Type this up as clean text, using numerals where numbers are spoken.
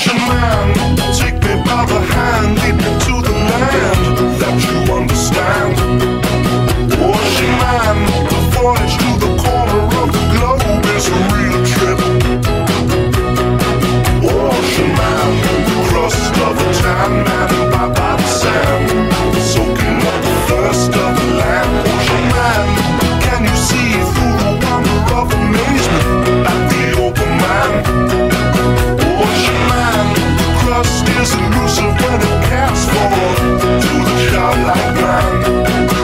Is elusive when it casts for to the childlike man.